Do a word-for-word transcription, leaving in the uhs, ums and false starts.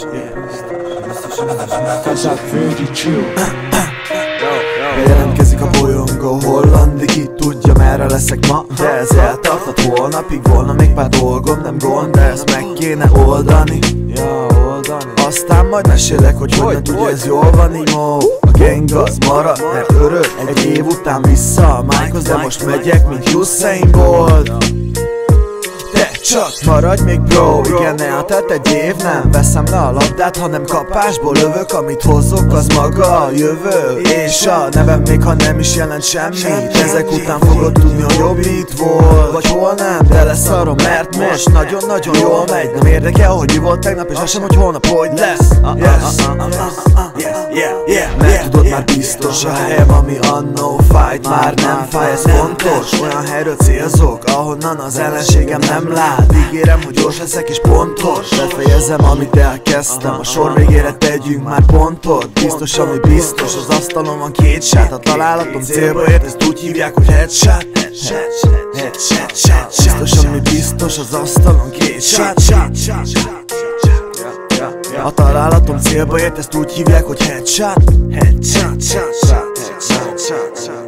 Bejelentkezik a bolyongó hollandi, ki tudja merre leszek ma. De ez eltartott holnapig, volna még pár dolgom, nem gond, de ezt meg kéne oldani. Aztán majd mesélek, hogy hogyan tudja ez jól van így mo. A gang az marad, mert örök egy év után vissza a michoz, de most megyek, mint Usain Bolt. Csak maradj még bro, igen, eltelt egy év, nem veszem le a labdát, hanem kapásból lövök, amit hozok, az maga a jövő. És a nevem még ha nem is jelent semmit, ezek után fogod tudni, hogy jobb itt volt, vagy hol nem, de leszarom, mert most nagyon-nagyon jól megy. Nem érdekel, hogy mi volt tegnap, és az sem, hogy holnap hogy lesz. Mert tudod már biztos, a helyem, ami annó fájt, már nem fáj, ez fontos. Olyan helyről célzok, ahonnan az ellenségem nem lát. Ígérem, hogy gyors leszek és pontos. Befejezem, amit elkezdtem, a sor végére tegyünk már pontot. Biztos, ami biztos, az asztalon van két sát. A találatom célba ért, ezt úgy hívják, hogy headshot. Biztos, ami biztos, az asztalon két sát. A találatom célba ért, ezt úgy hívják, hogy headshot. Headshot.